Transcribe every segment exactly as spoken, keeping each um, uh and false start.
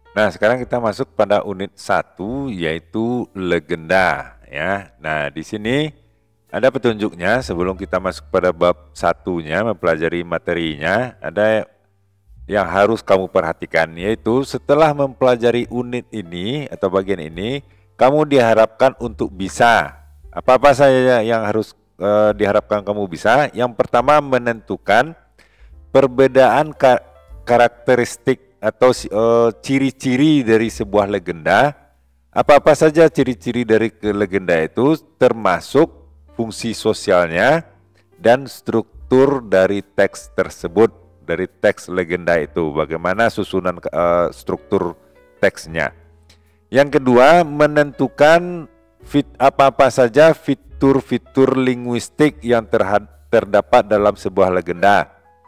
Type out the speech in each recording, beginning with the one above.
Nah, sekarang kita masuk pada unit satu, yaitu legenda ya. Nah, di sini ada petunjuknya sebelum kita masuk pada bab satunya, mempelajari materinya, ada yang harus kamu perhatikan, yaitu setelah mempelajari unit ini atau bagian ini, kamu diharapkan untuk bisa. Apa-apa saja yang harus eh, diharapkan kamu bisa? Yang pertama, menentukan perbedaan ka karakteristik atau uh, ciri-ciri dari sebuah legenda. Apa-apa saja ciri-ciri dari ke legenda itu, termasuk fungsi sosialnya dan struktur dari teks tersebut, dari teks legenda itu, bagaimana susunan uh, struktur teksnya. Yang kedua, menentukan fit apa-apa saja fitur-fitur linguistik yang terdapat dalam sebuah legenda,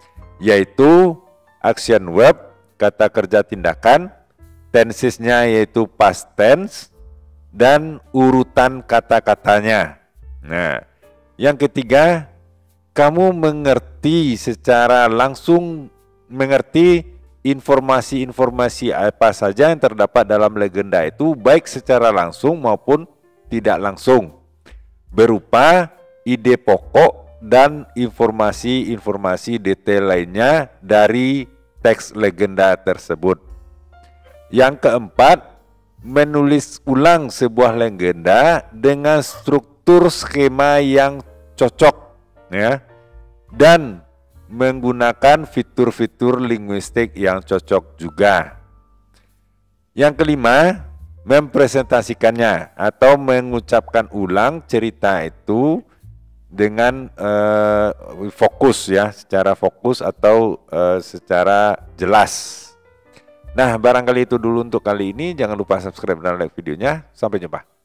yaitu action verb, kata kerja tindakan, tensesnya yaitu past tense, dan urutan kata-katanya. Nah, yang ketiga, kamu mengerti secara langsung, mengerti informasi-informasi apa saja yang terdapat dalam legenda itu, baik secara langsung maupun tidak langsung, berupa ide pokok dan informasi-informasi detail lainnya dari teks legenda tersebut. Yang keempat, menulis ulang sebuah legenda dengan struktur skema yang cocok ya, dan menggunakan fitur-fitur linguistik yang cocok juga. Yang kelima, mempresentasikannya atau mengucapkan ulang cerita itu dengan uh, fokus ya, secara fokus atau uh, secara jelas. Nah, barangkali itu dulu untuk kali ini. Jangan lupa subscribe dan like videonya. Sampai jumpa.